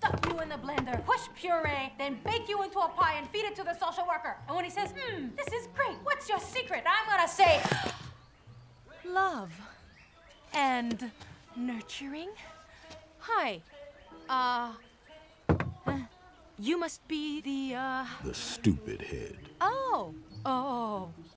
stuff you in the blender, push puree, then bake you into a pie and feed it to the social worker. And when he says, this is great, what's your secret? I'm gonna say, love and nurturing. Hi, you must be the The stupid head. Oh,